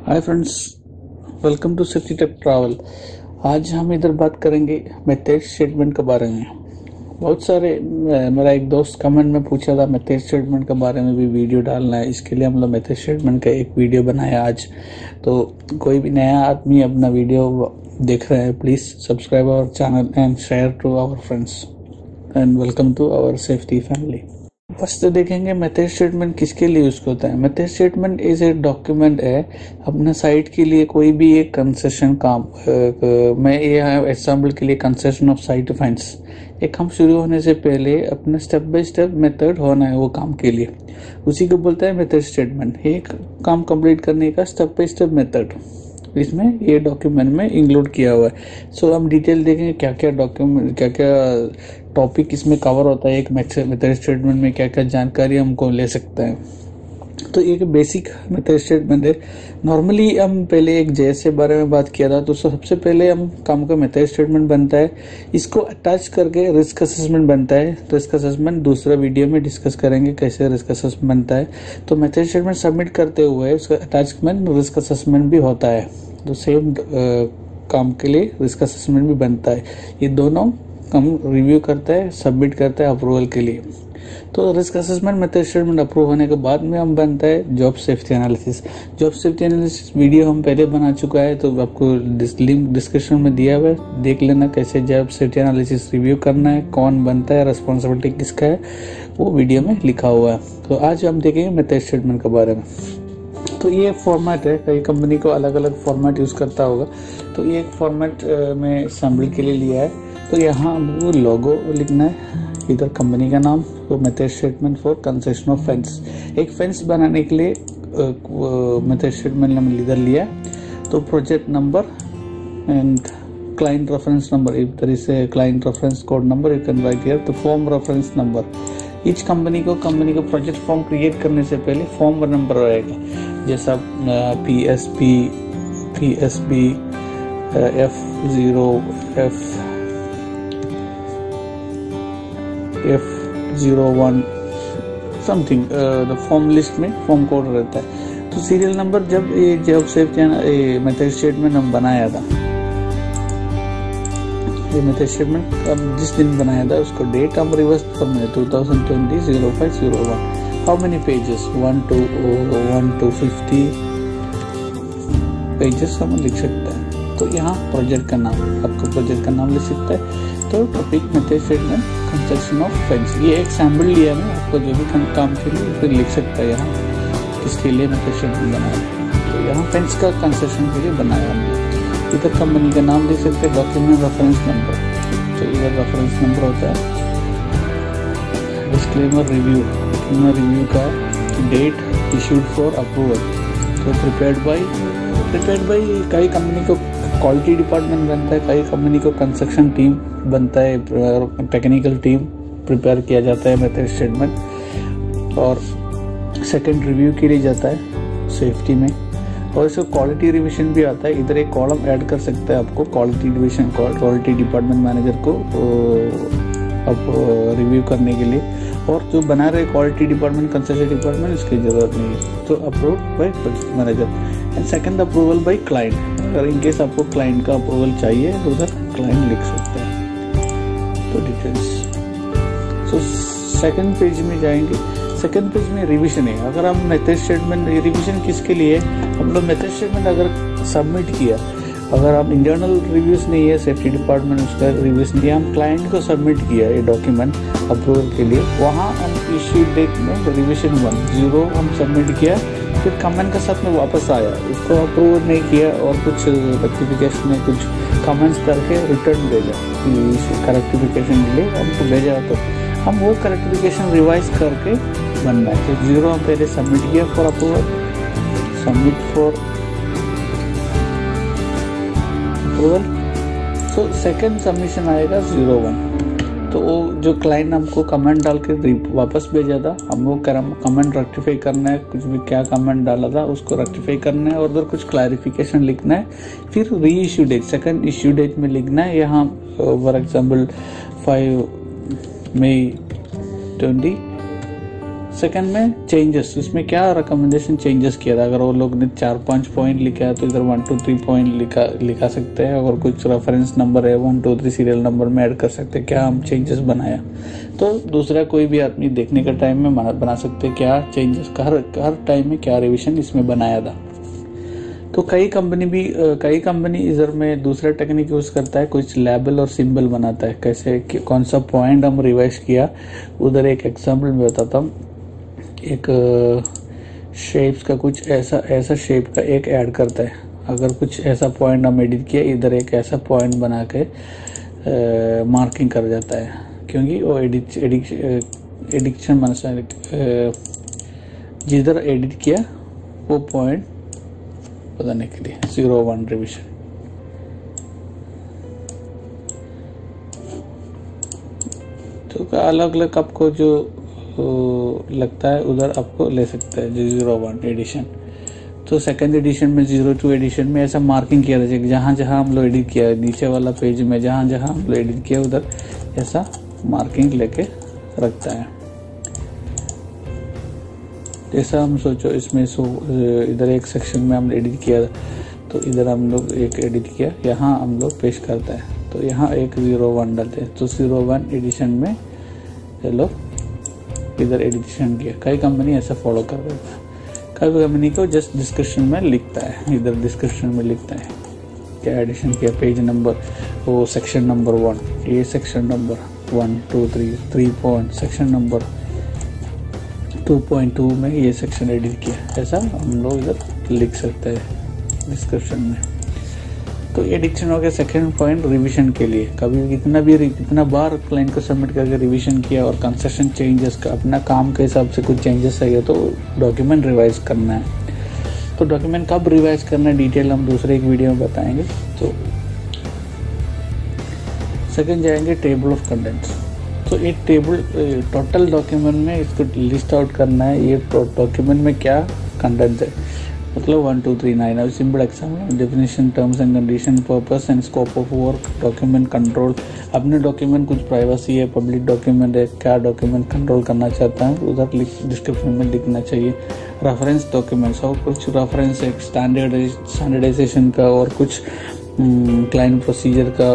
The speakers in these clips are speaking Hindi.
Hi friends, welcome to safety tech travel. आज हम इधर बात करेंगे मेथड स्टेटमेंट के बारे में। बहुत सारे मेरा एक दोस्त कमेंट में पूछा था मेथड स्टेटमेंट के बारे में भी वीडियो डालना है। इसके लिए हम लोग मेथड स्टेटमेंट का एक वीडियो बनाया आज। तो कोई भी नया आदमी अपना वीडियो देख रहे हैं, please subscribe our channel and share to our friends and welcome to our safety family. First देखेंगे मेथड स्टेटमेंट किसके लिए यूज होता है। Method statement is a document है अपने साइट के लिए। कोई भी एक कंसेशन काम मैं ये एग्जाम्पल के लिए कंसेशन ऑफ साइट फेंस, एक काम शुरू होने से पहले अपना स्टेप बाय स्टेप मेथड होना है वो काम के लिए, उसी को बोलता है मेथड स्टेटमेंट। एक काम कंप्लीट करने का स्टेप बाय स्टेप मेथड इसमें ये डॉक्यूमेंट में इंक्लूड किया हुआ है। सो हम डिटेल देखेंगे क्या क्या डॉक्यूमेंट, क्या क्या टॉपिक इसमें कवर होता है। एक मेथड स्टेटमेंट में क्या क्या जानकारी हमको ले सकते हैं। तो एक बेसिक मेथड स्टेटमेंट है। नॉर्मली हम पहले एक जेएस के बारे में बात किया था, तो सबसे पहले हम काम का मेथड स्टेटमेंट बनता है, इसको अटैच करके रिस्क असेसमेंट बनता है। रिस्क असेसमेंट दूसरा वीडियो में डिस्कस करेंगे कैसे रिस्क असेसमेंट बनता है। तो मेथड स्टेटमेंट सबमिट करते हुए उसका अटैचमेंट रिस्क असेसमेंट भी होता है। तो सेम काम के लिए रिस्क असेसमेंट भी बनता है। ये दोनों हम रिव्यू करते हैं, सबमिट करते हैं अप्रूवल के लिए। तो risk assessment method statement approve होने के बाद में हम बनता है job safety analysis. Job safety analysis video हम पहले बना चुका है, तो आपको लिंक डिस्क्रिप्शन में दिया हुआ है, देख लेना कैसे जॉब सेफ्टी एनालिसिस रिव्यू करना है, कौन बनता है, रेस्पॉन्सिबिलिटी किसका है, वो वीडियो में लिखा हुआ है। तो आज हम देखेंगे मेथड स्टेटमेंट के बारे में। तो ये फॉर्मेट है, कई कंपनी को अलग अलग फॉर्मेट यूज करता होगा। तो ये एक फॉर्मेट में सैम्पल के लिए लिया है। तो यहाँ वो लोगो लिखना है, इधर कंपनी का नाम, तो method statement for construction of fence. एक फेंस बनाने के लिए मेथड स्टेटमेंट हमने इधर लिया। तो project number and client reference number, if there is a client reference code number you can write here. तो form reference number, each company को प्रोजेक्ट फॉर्म क्रिएट करने से पहले फॉर्म नंबर रहेगा, जैसा PSP, PSB, F0, F01 something, the form list में फॉर्म कोड रहता है। तो सीरियल नंबर जब ये जॉब सेफ्टी मेथड स्टेटमेंट हम बनाया था, ये मेथड स्टेटमेंट अब जिस दिन बनाया था उसको डेट हम रिवर्स करना है 2020-05-01। How many pages, 1 to 50 pages हम लिख सकते हैं। तो यहाँ प्रोजेक्ट का नाम, आपको प्रोजेक्ट का नाम लिख सकता है। तो topic method statement construction of fence, ये एक सैम्पल लिया है, आपको जो भी काम के लिए फिर लिख सकता है यहाँ किसके लिए मेथड स्टेटमेंट बनाया। तो यहाँ फेंस का कंस्ट्रक्शन के लिए बनाया हमने। इधर कंपनी का नाम देख सकते हैं, डॉक्यूमेंट रेफरेंस नंबर, तो इधर रेफरेंस नंबर होता है। डिस्क्लेमर रिव्यू का डेट इशूड फॉर अप्रूवल, तो प्रिपेयर्ड बाय कई कंपनी को क्वालिटी डिपार्टमेंट बनता है, कई कंपनी को कंस्ट्रक्शन टीम बनता है, टेक्निकल टीम प्रिपेयर किया जाता है मेथड स्टेटमेंट। और सेकंड रिव्यू के लिए जाता है सेफ्टी में, और इसको क्वालिटी रिविजन भी आता है। इधर एक कॉलम ऐड कर सकते हैं आपको quality division, quality department manager को अब रिव्यू करने के लिए। और जो बना रहे क्वालिटी डिपार्टमेंट, कंस्ट्रक्शन डिपार्टमेंट, इसकी जरूरत नहीं है। तो approve by manager and second approval by client. अगर इन केस आपको क्लाइंट का अप्रूवल चाहिए तो उधर क्लाइंट लिख सकते हैं। तो डिटेल्स, सो सेकंड पेज में जाएंगे। सेकंड पेज में रिवीजन है। अगर हम मेथड स्टेटमेंट, रिवीजन किसके लिए, हम लोग मेथड स्टेटमेंट अगर सबमिट किया, अगर हम इंटरनल रिव्यूज नहीं है, सेफ्टी डिपार्टमेंट उसका रिव्यूज नहीं है, हम क्लाइंट को सबमिट किया ये डॉक्यूमेंट अप्रूवल के लिए, वहाँ हम इश्यू डेट में रिवीजन 1 हम सबमिट किया, फिर कमेंट के साथ में वापस आया, उसको अप्रूव नहीं किया और कुछ रेक्टिफिकेशन में कुछ कमेंट्स करके रिटर्न भेजा, करेक्टिफिकेशन के लिए हमको भेजा, तो हम वो करेक्टिफिकेशन रिवाइज करके बनना है। तो 0 हम पहले सबमिट किया for approval, submit for approval, तो सेकंड सबमिशन आएगा 01। तो वो जो क्लाइंट हमको कमेंट डाल के वापस भेजा था, हमको कमेंट रेक्टिफाई करना है, कुछ भी क्या कमेंट डाला था उसको रेक्टिफाई करना है और उधर कुछ क्लैरिफिकेशन लिखना है। फिर reissue date, second issue date में लिखना है। यहाँ फॉर एग्जाम्पल 5 मई 20 सेकंड में चेंजेस, इसमें क्या रिकमेंडेशन चेंजेस किया था। अगर वो लोग ने 4-5 पॉइंट लिखा है तो इधर 1 to 3 पॉइंट लिखा सकते हैं। अगर कुछ रेफरेंस नंबर है 1 2 3 सीरियल नंबर में ऐड कर सकते हैं, क्या हम चेंजेस बनाया। तो दूसरा कोई भी आदमी देखने के टाइम में बना सकते हैं क्या चेंजेस, हर टाइम में क्या रिविजन इसमें बनाया था। तो कई कंपनी इधर में दूसरा टेक्निक यूज करता है, कुछ लेबल और सिंबल बनाता है। कैसे कि कौन सा पॉइंट हम रिवाइज किया, उधर एक एग्जांपल में बताता हूँ। एक शेप्स का कुछ ऐसा शेप का एक ऐड करता है। अगर कुछ ऐसा पॉइंट हम एडिट किया, इधर एक ऐसा पॉइंट बना के मार्किंग कर जाता है, क्योंकि वो एडिक्शन जिधर एडिट किया वो पॉइंट बताने के लिए 0-1 रिविजन। तो अलग अलग आपको जो लगता है उधर आपको ले सकते हैं। 0-1 एडिशन, तो सेकंड एडिशन में 0-2 एडिशन में ऐसा मार्किंग किया था, जहां जहां हम लोग एडिट किया, नीचे वाला पेज में जहां जहां हम लोग एडिट किया उधर ऐसा मार्किंग लेके रखता है। जैसा हम सोचो इसमें इधर एक सेक्शन में हम एडिट किया, तो इधर हम लोग एक एडिट किया, यहाँ हम लोग पेश करता है, तो यहाँ एक 0-1 डालते हैं। तो 0-1 एडिशन में चलो इधर एडिशन किया। कई कंपनी ऐसा फॉलो कर देता है, कई कंपनी को जस्ट डिस्क्रिप्शन में लिखता है, इधर डिस्क्रिप्शन में लिखता है क्या एडिशन किया, पेज नंबर, वो सेक्शन नंबर 1, ये section number 1 2 3 point, section number 2.2 में ये सेक्शन एडिट किया, ऐसा हम लोग इधर लिख सकते हैं डिस्क्रिप्शन में। तो एडिक्शन हो गया सेकंड पॉइंट रिवीजन के लिए। कभी कितना बार क्लाइंट को सबमिट करके रिवीजन किया और कंस्ट्रक्शन चेंजेस का अपना काम के हिसाब से कुछ चेंजेस है तो डॉक्यूमेंट रिवाइज करना है। तो डॉक्यूमेंट कब रिवाइज करना है डिटेल हम दूसरे एक वीडियो में बताएंगे। तो सेकंड जाएंगे टेबल ऑफ कंटेंट्स। तो एक टेबल टोटल डॉक्यूमेंट में इसको लिस्ट आउट करना है, ये डॉक्यूमेंट में क्या कंटेंट है, मतलब 1 2 3 9। अब simple example, definition, terms and condition, purpose and scope of work, document control. अपने डॉक्यूमेंट कुछ प्राइवेसी है, पब्लिक डॉक्यूमेंट है, क्या डॉक्यूमेंट कंट्रोल करना चाहता है उधर डिस्क्रिप्शन में लिखना चाहिए। रेफरेंस डॉक्यूमेंट्स और कुछ रेफरेंस एक स्टैंडर्डाइजेशन का और कुछ क्लाइंट प्रोसीजर का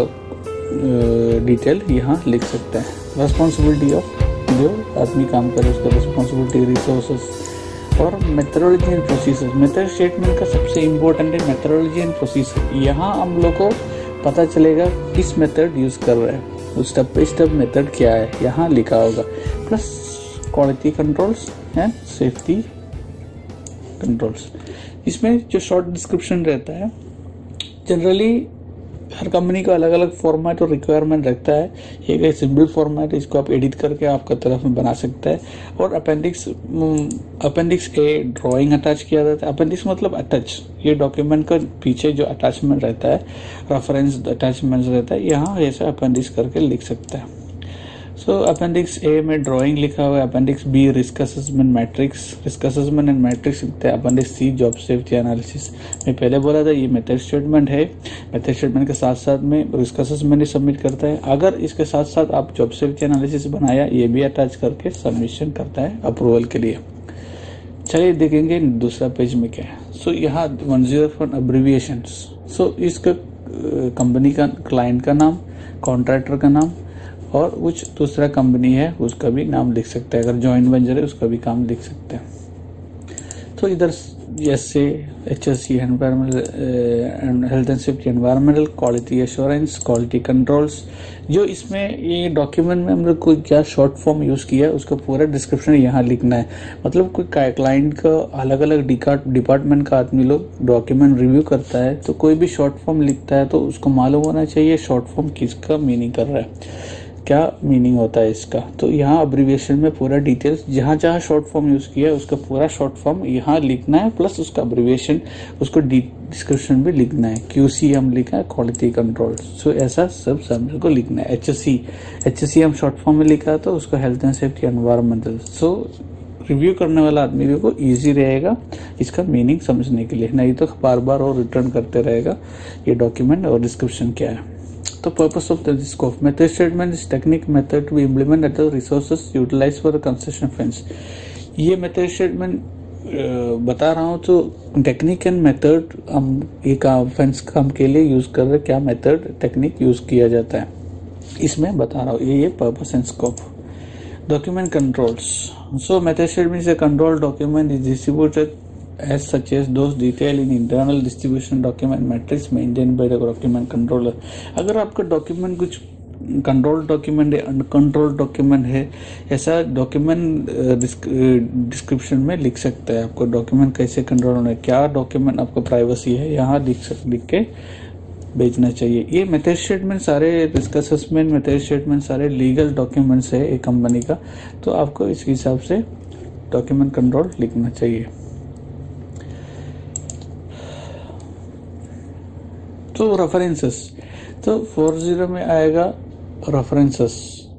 डिटेल यहाँ लिख सकते हैं। रेस्पॉन्सिबिलिटी ऑफ जो आदमी काम करे उसका रेस्पॉन्सिबिलिटी, रिसोर्सेस और methodology and procedure. Method statement का सबसे इम्पोर्टेंट है मेथडोलॉजी एंड प्रोसीजर। यहाँ हम लोग को पता चलेगा किस मेथड यूज कर रहे हैं, उस स्टेप बाई स्टेप मेथड क्या है यहाँ लिखा होगा, plus quality controls and safety controls. इसमें जो शॉर्ट डिस्क्रिप्शन रहता है, जनरली हर कंपनी का अलग अलग फॉर्मेट और रिक्वायरमेंट रखता है। एक सिंपल फॉर्मेट, इसको आप एडिट करके आपका तरफ में बना सकते हैं। और अपेंडिक्स ए ड्राइंग अटैच किया जाता है। अपेंडिक्स मतलब अटैच, ये डॉक्यूमेंट का पीछे जो अटैचमेंट रहता है, रेफरेंस अटैचमेंट रहता है, यहाँ ऐसे अपेंडिक्स करके लिख सकते हैं। सो अपेंडिक्स ए में ड्राइंग लिखा हुआ है, appendix B risk assessment and matrix लिखते हैं, appendix C job safety analysis. मैं पहले बोला था ये मेथड स्टेटमेंट है, मेथड स्टेटमेंट के साथ साथ में रिस्क असेसमेंट सबमिट करता है। अगर इसके साथ साथ आप जॉब सेफ्टी एनालिसिस बनाया, ये भी अटैच करके सबमिशन करता है अप्रूवल के लिए। चलिए देखेंगे दूसरा पेज में क्या है। सो यहाँ 101 अब्रिविएशंस। सो इसका कंपनी का, क्लाइंट का नाम, कॉन्ट्रैक्टर का नाम और कुछ दूसरा कंपनी है उसका भी नाम लिख सकते हैं। अगर जॉइंट वेंचर है उसका भी काम लिख सकते हैं। तो इधर जैसे HSE environmental health and safety, environmental quality assurance, quality controls. जो इसमें ये डॉक्यूमेंट में हम लोग कोई क्या शॉर्ट फॉर्म यूज किया है उसका पूरा डिस्क्रिप्शन यहाँ लिखना है। मतलब कोई क्लाइंट का अलग अलग डिपार्टमेंट का आदमी लोग डॉक्यूमेंट रिव्यू करता है, तो कोई भी शॉर्ट फॉर्म लिखता है तो उसको मालूम होना चाहिए शॉर्ट फॉर्म किसका मीनिंग कर रहा है, क्या मीनिंग होता है इसका। तो यहाँ अब्रिविएशन में पूरा डिटेल्स जहाँ जहाँ शॉर्ट फॉर्म यूज किया है उसका पूरा शॉर्ट फॉर्म यहाँ लिखना है, प्लस उसका अब्रिविएशन उसको डिस्क्रिप्शन में लिखना है। QC हम लिखा है, क्वालिटी कंट्रोल। सो ऐसा सब को लिखना है। HSE हम शॉर्ट फॉर्म में लिखा तो उसको health and safety environmental. So review करने वाला आदमी को इजी रहेगा इसका मीनिंग समझने के लिए, नहीं तो बार बार और रिटर्न करते रहेगा ये डॉक्यूमेंट और डिस्क्रिप्शन क्या है। तो purpose of the scope method statement is technique method to be implemented at the resources utilized for the construction fence। ये मेथड स्टेटमेंट बता रहा हूँ तो टेक्निक एंड मेथड हम एक फेंस काम के लिए यूज कर रहे, क्या मेथड टेक्निक यूज किया जाता है इसमें बता रहा हूँ। ये purpose and scope. Document controls. So method statement is a control document is distributed as such as those detailed in internal distribution document matrix maintained by the document controller। अगर आपका डॉक्यूमेंट कुछ कंट्रोल डॉक्यूमेंट है, अनकंट्रोल डॉक्यूमेंट है, ऐसा डॉक्यूमेंट डिस्क्रिप्शन में लिख सकता है आपको डॉक्यूमेंट कैसे कंट्रोल होना है, क्या डॉक्यूमेंट आपको प्राइवेसी है, यहाँ लिख के भेजना चाहिए। ये मेथड स्टेटमेंट सारे रिस्क असेसमेंट मेथड स्टेटमेंट सारे लीगल डॉक्यूमेंट्स है एक कंपनी का, तो आपको इस हिसाब से डॉक्यूमेंट कंट्रोल लिखना चाहिए। तो रेफरेंसेस, तो 40 में आएगा रेफरेंसेस।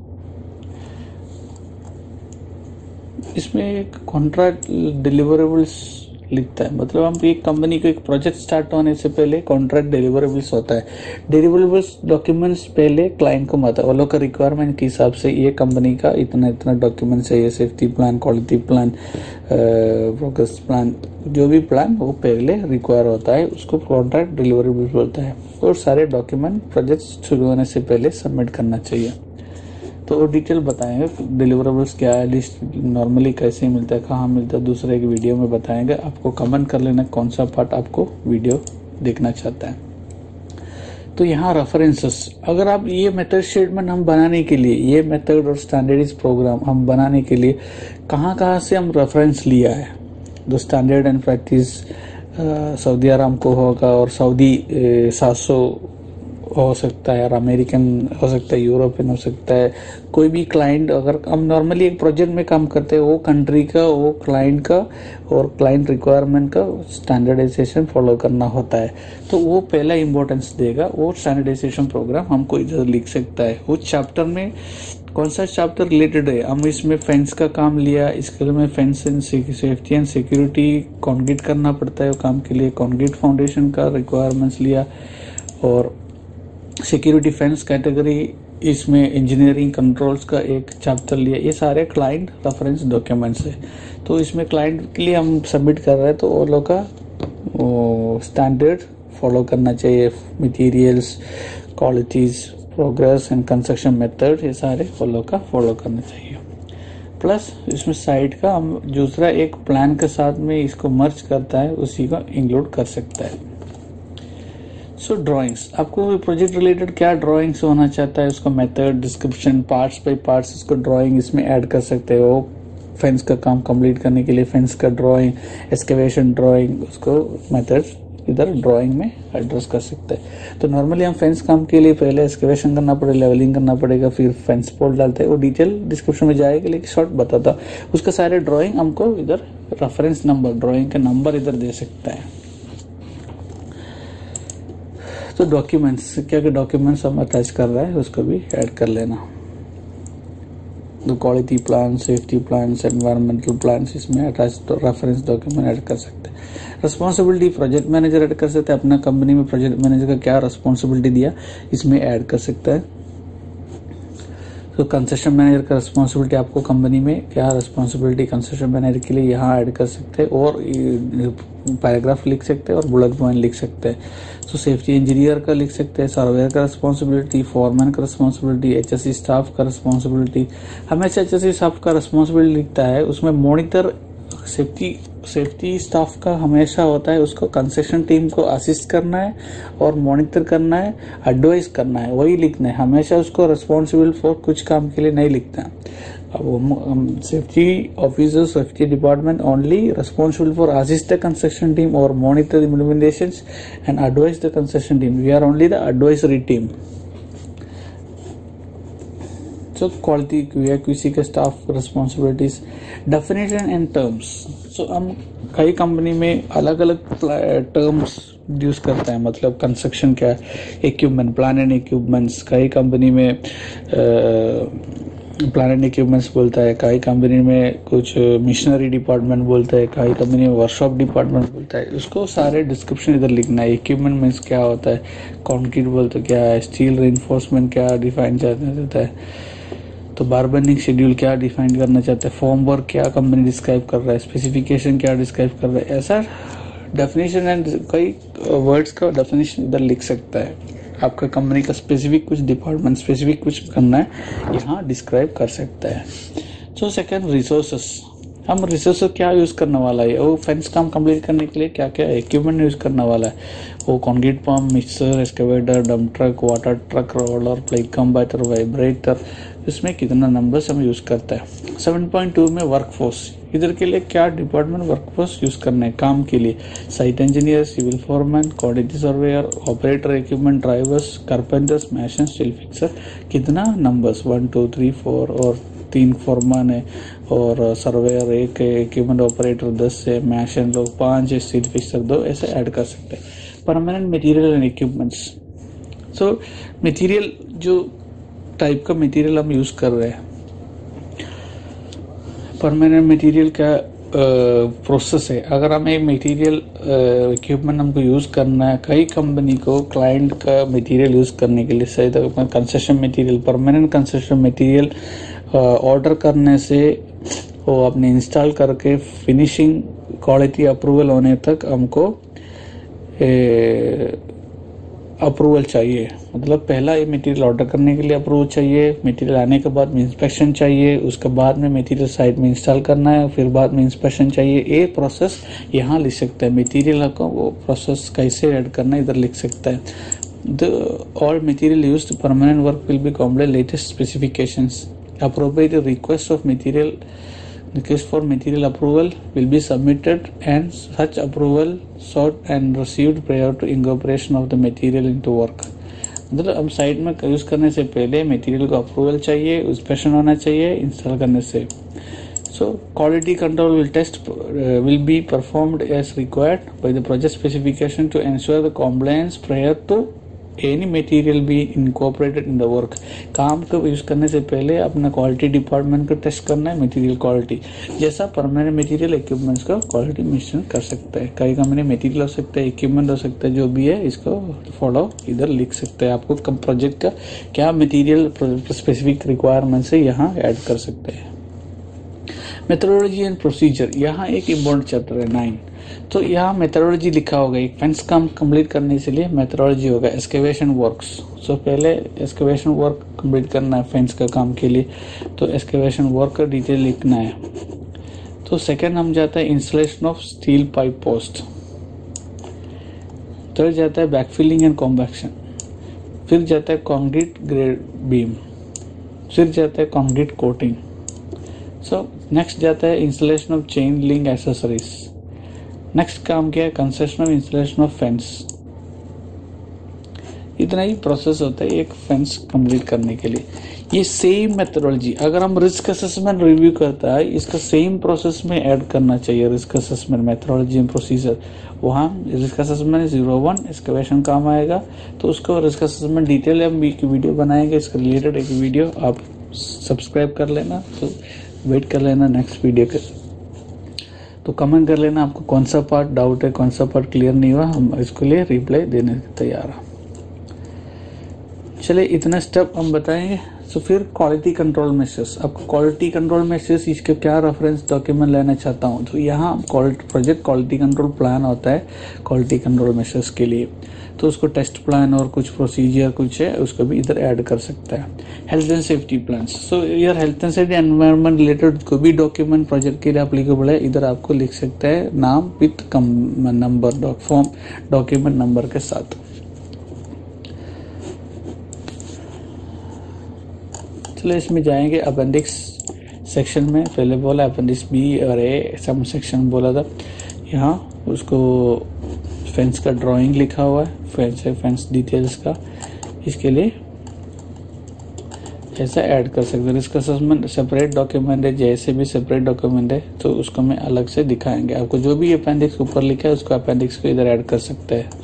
इसमें एक कॉन्ट्रैक्ट डिलीवरेबल्स लिखता है, मतलब हम एक कंपनी को एक प्रोजेक्ट स्टार्ट होने से पहले कॉन्ट्रैक्ट डिलीवरेबल्स होता है। डिलीवरेबल्स डॉक्यूमेंट्स पहले क्लाइंट को आता है, वो लोग का रिक्वायरमेंट के हिसाब से ये कंपनी का इतना इतना डॉक्यूमेंट चाहिए, safety plan, quality plan, progress plan, जो भी प्लान वो पहले रिक्वायर होता है उसको कॉन्ट्रैक्ट डिलीवरेबल्स बोलता है। और सारे डॉक्यूमेंट प्रोजेक्ट शुरू होने से पहले सबमिट करना चाहिए। तो डिटेल बताएंगे डिलीवरेबल्स क्या है, लिस्ट नॉर्मली कैसे मिलता है, कहाँ मिलता है, दूसरे एक वीडियो में बताएंगे। आपको कमेंट कर लेना कौन सा पार्ट आपको वीडियो देखना चाहता है। तो यहाँ रेफरेंसेस, अगर आप ये मेथड स्टेटमेंट हम बनाने के लिए, ये मेथड और स्टैंडर्डाइज्ड प्रोग्राम हम बनाने के लिए कहाँ से हम रेफरेंस लिया है, जो standard and practice Saudi Aramco होगा और सऊदी 700 हो सकता है, और अमेरिकन हो सकता है, यूरोपियन हो सकता है, कोई भी क्लाइंट। अगर हम नॉर्मली एक प्रोजेक्ट में काम करते हैं, वो कंट्री का, वो क्लाइंट का और क्लाइंट रिक्वायरमेंट का स्टैंडर्डाइजेशन फॉलो करना होता है, तो वो पहला इम्पोर्टेंस देगा। वो स्टैंडर्डाइजेशन प्रोग्राम हमको इधर लिख सकता है। उस चैप्टर में कौन सा चैप्टर रिलेटेड है, हम इसमें फेंस का काम लिया, इसके लिए में fence and safety and security concrete करना पड़ता है, वो काम के लिए कॉन्क्रीट फाउंडेशन का रिक्वायरमेंट्स लिया, और सिक्योरिटी फेंस कैटेगरी इसमें इंजीनियरिंग कंट्रोल्स का एक चैप्टर लिया। ये सारे क्लाइंट रेफरेंस डॉक्यूमेंट्स है। तो इसमें क्लाइंट के लिए हम सबमिट कर रहे हैं, तो वो लोग का स्टैंडर्ड फॉलो करना चाहिए, materials, qualities, progress and construction method, ये सारे फॉलो करना चाहिए। प्लस इसमें साइट का हम दूसरा एक प्लान के साथ में इसको मर्ज करता है, उसी को इंक्लूड कर सकता है। सो ड्राइंग्स, आपको प्रोजेक्ट रिलेटेड क्या ड्राइंग्स होना चाहता है, उसका method, description, parts by parts, उसको ड्राइंग इसमें ऐड कर सकते हो। फेंस का काम कंप्लीट करने के लिए फेंस का ड्राइंग, एक्सकेवेशन ड्राइंग, उसको मेथड इधर ड्राइंग में एड्रेस कर सकते हैं। तो नॉर्मली हम फेंस काम के लिए पहले एक्सकेवेशन करना पड़ेगा, लेवलिंग करना पड़ेगा, फिर फेंस पोल डालते हैं, वो डिटेल डिस्क्रिप्शन में जाएगा, लेकिन शॉर्ट बताता उसका सारे ड्राइंग हमको इधर रेफरेंस नंबर, ड्राइंग का नंबर इधर दे सकता है। तो डॉक्यूमेंट्स, क्या क्या डॉक्यूमेंट्स हम अटैच कर रहे हैं उसको भी ऐड कर लेना। तो quality plan, safety plan, environmental plan, इसमें अटैच रेफरेंस डॉक्यूमेंट ऐड कर सकते हैं। रिस्पॉन्सिबिलिटी, प्रोजेक्ट मैनेजर ऐड कर सकते हैं, अपना कंपनी में प्रोजेक्ट मैनेजर का क्या रिस्पॉन्सिबिलिटी दिया इसमें ऐड कर सकता है। तो कंसेशन मैनेजर का रिस्पॉन्सिबिलिटी, आपको कंपनी में क्या रिस्पॉन्सिबिलिटी कंसेशन मैनेजर के लिए यहाँ ऐड कर सकते हैं, और पैराग्राफ लिख सकते हैं और बुलेट पॉइंट लिख सकते हैं। तो सेफ्टी इंजीनियर का लिख सकते हैं, सर्वेयर का रिस्पॉन्सिबिलिटी, फॉरमैन का रिस्पॉन्सिबिलिटी, एचएससी स्टाफ का रिस्पॉन्सिबिलिटी। हमेशा एचएससी स्टाफ का रिस्पॉन्सिबिलिटी लिखता है, उसमें मॉनिटर सेफ्टी स्टाफ का हमेशा होता है, उसको कंसेशन टीम को असिस्ट करना है और मॉनिटर करना है, एडवाइस करना है, वही लिखना है। हमेशा उसको रिस्पॉन्सिबल फॉर कुछ काम के लिए नहीं लिखता है। अब safety officer, safety department only responsible for assist the construction team और monitor the implementations and advise the construction team. We are only the advisory team. So quality QC के staff responsibilities, definition and terms. So हम कई कंपनी में अलग अलग टर्म्स यूज करते हैं, मतलब कंस्ट्रक्शन क्या है, इक्विपमेंट, प्लान एंड इक्विपमेंट्स, कई कंपनी में प्लान एंड इक्विपमेंट्स बोलता है, कई कंपनी में कुछ मिशनरी डिपार्टमेंट बोलता है, कई कंपनी में वर्कशॉप डिपार्टमेंट बोलता है। उसको सारे डिस्क्रिप्शन इधर लिखना है। इक्विपमेंट मीन्स क्या होता है, कंक्रीट बोलते क्या है, स्टील रिइंफोर्समेंट क्या डिफाइन जाता है, तो बारबेंडिंग शेड्यूल क्या डिफाइन करना चाहते हैं, फॉर्म वर्क क्या कंपनी डिस्क्राइब कर रहा है, स्पेसिफिकेशन क्या डिस्क्राइब कर रहा है, ऐसा डेफिनेशन एंड कई वर्ड्स का डेफिनेशन इधर लिख सकता है। आपका कंपनी का स्पेसिफिक कुछ डिपार्टमेंट स्पेसिफिक कुछ करना है, यहाँ डिस्क्राइब कर सकता है। तो सेकंड रिसोर्सेस, हम रिसोर्सेस क्या यूज़ करने वाला है, वो फेंस काम कंप्लीट करने के लिए क्या क्या इक्विपमेंट यूज़ करने वाला है, वो concrete pump, mixer, excavator, dump truck, water truck, roller, plate compactor, vibrator, इसमें कितना नंबर्स हम यूज़ करता है। 7.2 में वर्कफोर्स, इधर के लिए क्या डिपार्टमेंट वर्कफोर्स यूज़ करना है काम के लिए, site engineer, civil foreman, quality surveyor, operator, equipment drivers, carpenters, mason, steel fixer, कितना नंबर्स 1 2 3 4 और 3 फोरमैन है और सर्वेयर 1 है, इक्विपमेंट ऑपरेटर 10 है, मैशन लोग 5 है, स्टील फिक्सर 2, ऐसे ऐड कर सकते हैं। Permanent material and equipments, so material जो टाइप का मटेरियल हम यूज़ कर रहे हैं, परमानेंट मटेरियल का प्रोसेस है। अगर हमें मटेरियल इक्विपमेंट हमको यूज़ करना है, कई कंपनी को क्लाइंट का मटेरियल यूज़ करने के लिए शायद construction material, permanent construction material order करने से वो अपने इंस्टॉल करके फिनिशिंग क्वालिटी अप्रूवल होने तक हमको अप्रूवल चाहिए। मतलब पहला ये मटेरियल ऑर्डर करने के लिए अप्रूवल चाहिए, मटेरियल आने के बाद में इंस्पेक्शन चाहिए, उसके बाद में मटेरियल साइट में इंस्टॉल करना है, फिर बाद में इंस्पेक्शन चाहिए। ये प्रोसेस यहाँ लिख सकते हैं, मटेरियल को वो प्रोसेस कैसे ऐड करना है इधर लिख सकता है। All material used permanent work will be complete latest specifications, appropriate request of material request for material approval will be submitted and such approval sought and received prior to incorporation of the material into work। मतलब हम साइट में यूज करने से पहले मटेरियल को अप्रूवल चाहिए, इंस्पेक्शन होना चाहिए इंस्टॉल करने से। So quality control will be performed as required by the project specification to ensure the compliance prior to any material be incorporated in the work. काम को यूज करने से पहले अपना क्वालिटी डिपार्टमेंट को टेस्ट करना है, मटेरियल क्वालिटी जैसा परमानेंट मटेरियल इक्विपमेंट्स का क्वालिटी मेंशन कर सकता है। कई कंपनी मटेरियल हो सकता है, इक्विपमेंट हो सकता है, जो भी है इसको फॉलो इधर लिख सकते हैं। आपको कम प्रोजेक्ट का क्या मटेरियल स्पेसिफिक रिक्वायरमेंट से यहाँ ऐड कर सकते हैं। मेथोडोलॉजी एंड प्रोसीजर, यहाँ एक इम्पोर्टेंट चैप्टर है 9। तो यहाँ मेथोडोलॉजी लिखा होगा, एक फेंस काम कंप्लीट करने के लिए मेथोडोलॉजी होगा। एक्सकेवेशन वर्क्स, सो पहले एक्सकेवेशन वर्क कंप्लीट करना है फेंस का काम के लिए, तो एक्सकेवेशन वर्क का डिटेल लिखना है। तो सेकंड हम जाता है installation of steel pipe post, third जाता है बैकफिलिंग एंड कॉम्पैक्शन, फिर जाता है कंक्रीट ग्रेड बीम, फिर जाता है कंक्रीट कोटिंग। सो नेक्स्ट जाता है installation of chain link accessories. Next काम क्या है, construction of installation of fence. इतना ही प्रोसेस होता है एक फेंस कंप्लीट करने के लिए। ये सेम मेथोडोलॉजी अगर हम रिस्क असेसमेंट रिव्यू करता है, इसका सेम प्रोसेस में ऐड करना चाहिए। Risk assessment methodology and procedure, वहाँ रिस्क असेसमेंट 01 एक्सकेवेशन काम आएगा, तो उसको रिस्क असेसमेंट डिटेल हम एक वीडियो बनाएंगे, इसके रिलेटेड एक वीडियो आप सब्सक्राइब कर लेना, तो वेट कर लेना नेक्स्ट वीडियो के। तो कमेंट कर लेना आपको कौन सा पार्ट डाउट है, कौन सा पार्ट क्लियर नहीं हुआ, हम इसके लिए रिप्लाई देने के तैयार हैं। चलिए इतना स्टेप हम बताएंगे। तो फिर क्वालिटी कंट्रोल मेजर्स, आपको क्वालिटी कंट्रोल मेजर्स इसके क्या रेफरेंस डॉक्यूमेंट लेना चाहता हूँ, तो यहाँ प्रोजेक्ट क्वालिटी कंट्रोल प्लान होता है क्वालिटी कंट्रोल मेजर्स के लिए, तो उसको टेस्ट प्लान और कुछ प्रोसीजर कुछ है उसको भी इधर ऐड कर सकता है। Health and safety plan, so यार health and safety environment related कोई भी डॉक्यूमेंट प्रोजेक्ट के लिए एप्लीकेबल है, इधर आपको लिख सकते हैं नाम with number form document number के साथ। चलो इसमें जाएंगे अपेंडिक्स सेक्शन में, पहले बोला अपेंडिक्स बी और ए सब सेक्शन बोला था। यहाँ उसको फेंस का ड्राइंग लिखा हुआ है, फेंस डिटेल्स का, इसके लिए ऐसा ऐड कर सकते हैं। रिस्क असेसमेंट सेपरेट डॉक्यूमेंट है, जैसे भी सेपरेट डॉक्यूमेंट है तो उसको मैं अलग से दिखाएंगे आपको। जो भी अपेंडिक्स ऊपर लिखा है उसको अपेंडिक्स को इधर ऐड कर सकते हैं।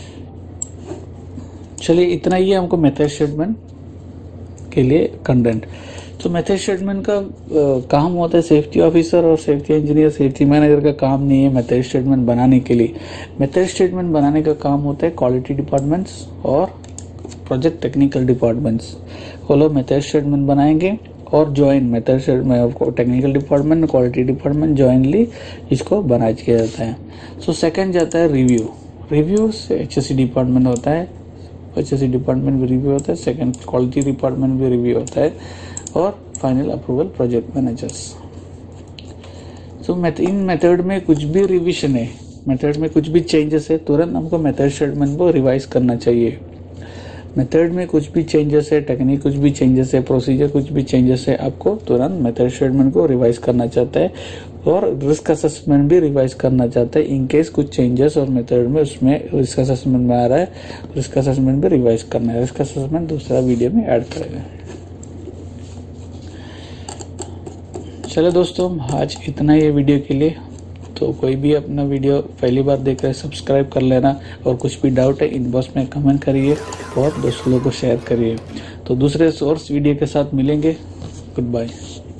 चलिए इतना ही है हमको मेथड स्टेटमेंट के लिए कंटेंट। तो मेथड स्टेटमेंट का काम होता है सेफ्टी ऑफिसर और सेफ्टी इंजीनियर, सेफ्टी मैनेजर का काम नहीं है मेथड स्टेटमेंट बनाने के लिए। मेथड स्टेटमेंट बनाने का काम होता है क्वालिटी डिपार्टमेंट्स और प्रोजेक्ट टेक्निकल डिपार्टमेंट्स। वो लोग मेथड स्टेटमेंट बनाएंगे और ज्वाइन मेथड में technical department, quality department jointly इसको बनाया किया जाता है। सो सेकंड जाता है रिव्यू। रिव्यू से HSE डिपार्टमेंट होता है, HSE डिपार्टमेंट भी रिव्यू होता है, सेकंड क्वालिटी डिपार्टमेंट भी रिव्यू होता है, और final approval project managers. So in method में कुछ भी रिविजन है, मेथड में कुछ भी चेंजेस है, तुरंत हमको मेथड स्टेटमेंट को रिवाइज करना चाहिए। मेथड में कुछ भी चेंजेस है, टेक्निक कुछ भी चेंजेस है, प्रोसीजर कुछ भी चेंजेस है, आपको तुरंत मेथड स्टेटमेंट को रिवाइज करना चाहता है, और रिस्क असेसमेंट भी रिवाइज करना चाहता है। इन केस कुछ चेंजेस और मेथड में उसमें रिस्क असेसमेंट में आ रहा है, रिस्क असेसमेंट भी रिवाइज करना है। रिस्क असेसमेंट दूसरा वीडियो में ऐड करेगा। चलो दोस्तों, आज इतना ही है वीडियो के लिए। तो कोई भी अपना वीडियो पहली बार देख रहे हैं सब्सक्राइब कर लेना, और कुछ भी डाउट है इनबॉक्स में कमेंट करिए और दोस्तों को शेयर करिए। तो दूसरे सोर्स वीडियो के साथ मिलेंगे। Good bye.